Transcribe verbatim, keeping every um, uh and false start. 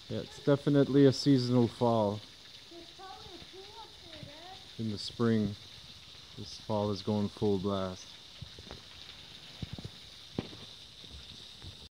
Yeah, it's definitely a seasonal fall. In the spring, this fall is going full blast.